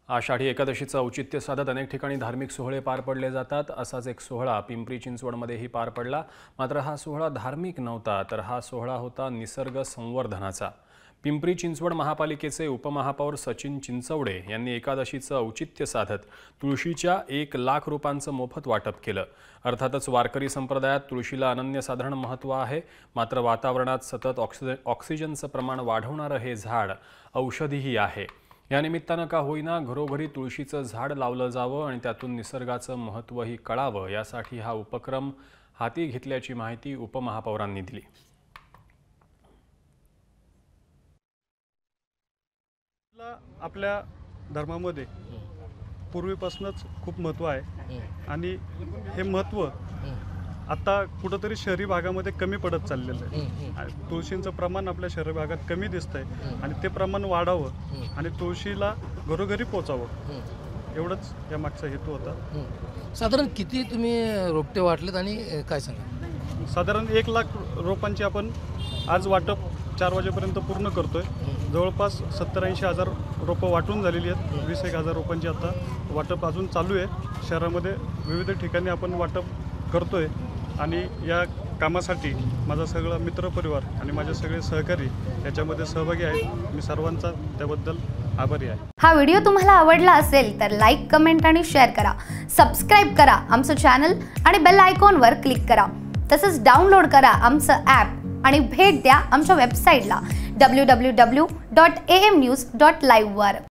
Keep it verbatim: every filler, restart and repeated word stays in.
आषाढी एकादशीचं औचित्य साधत अनेक ठिकाणी धार्मिक सोहळे पार पडले जातात। असाच एक सोहळा पिंपरी चिंचवडमध्येही पार पडला। मात्र हा सोहळा धार्मिक नव्हता, तर हा सोहळा होता निसर्ग संवर्धनाचा। पिंपरी चिंचवड महापालिकेचे उपमहापौर सचिन चिंचवडे यांनी एकादशीचं औचित्य साधत तुळशीच्या एक लाख रोपांचं मोफत वाटप केलं। अर्थातच वारकरी संप्रदायात तुळशीला अनन्यसाधारण महत्त्व आहे। मात्र वातावरणात सतत ऑक्सिजनचं प्रमाण वाढवणारं हे झाड औषधीही आहे। या निमित्तानं का होईना घरोघरी तुळशीचं झाड लावलं जावं आणि त्यातून निसर्गाचं महत्त्वही कळावं, यासाठी हा उपक्रम हाती घेतल्याची माहिती उपमहापौरांनी दिली। आपल्या धर्मामध्ये पूर्वीपासूनच खूप महत्त्व आहे आणि हे महत्त्व आता कुठेतरी शहरी भागामध्ये कमी पडत चाललेलं आहे। तुळशींचं प्रमाण आपल्या शहरी भागात कमी दिसतंय आणि ते प्रमाण वाढावं आणि तुळशीला घरोघरी पोचावं, एवढंच या मागचा हेतू होता। साधारण किती तुम्ही रोपटे वाटलेत आणि काय सांगा? साधारण एक लाख रोपांची आपण आज वाटप चार वाजेपर्यंत पूर्ण करतोय। जवळपास सत्तर ऐंशी हजार रोपं वाटून झालेली आहेत। वीस एक हजार रोपांची आता वाटप अजून चालू आहे। शहरामध्ये विविध ठिकाणी आपण वाटप करतोय आणि या कामासाठी माझा सगळा मित्रपरिवार आणि माझे सगळे सहकारी याच्यामध्ये सहभागी आहेत। मी सर्वांचा त्याबद्दल आभारी आहे। हा व्हिडिओ तुम्हाला आवडला असेल तर लाईक, कमेंट आणि शेअर करा। सबस्क्राइब करा आमचं चॅनल आणि बेल आयकॉनवर क्लिक करा। तसंच डाउनलोड करा आमचं ॲप आणि भेट द्या आमच्या वेबसाईटला W W W dot A M news dot live वर।